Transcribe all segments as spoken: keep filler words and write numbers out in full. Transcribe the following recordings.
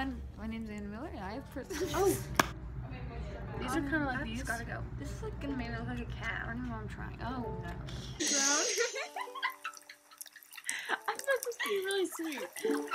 everyone. My name's Anna Miller, and I have privilege. Oh! These are kind of like these. Gotta go. This is like gonna make me look like a cat. I don't even know what I'm trying. Oh no. I'm supposed to be really sweet.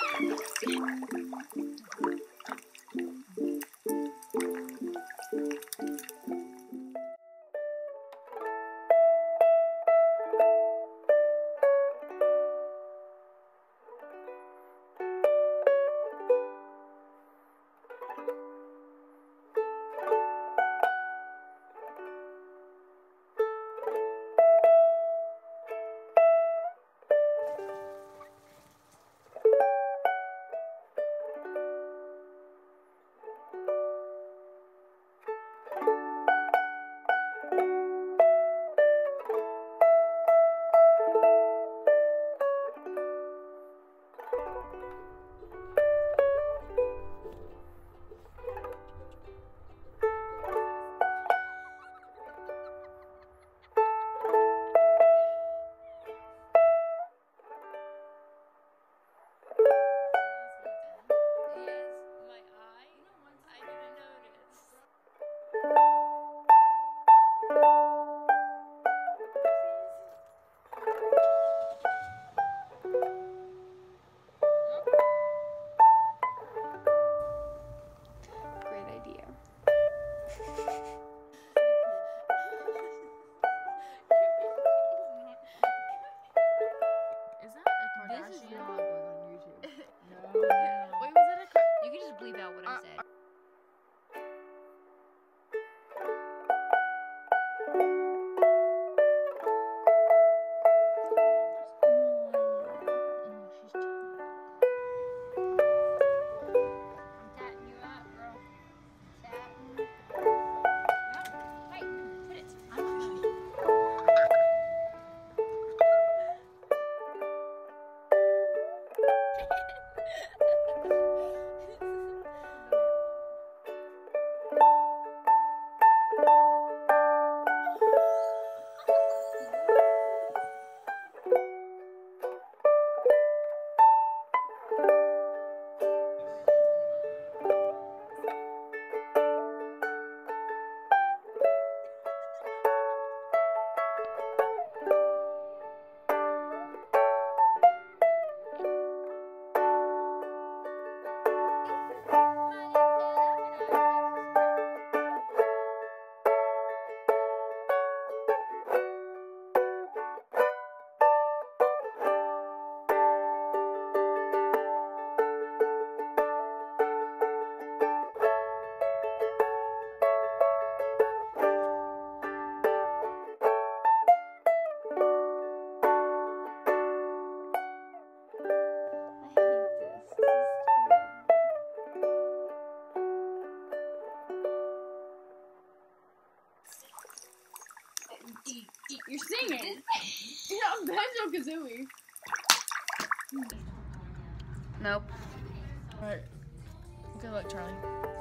You're singing. You're on Banjo-Kazooie. Nope. Alright. Good luck, Charlie.